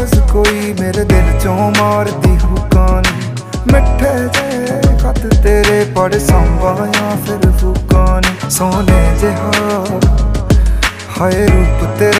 आवाज कोई मेरे दिल चों मारदी हुकानी। मिठे जे खत तेरे पढ़ संभाया फिर फुकानी। सोने जिहा हाय रूप तेरा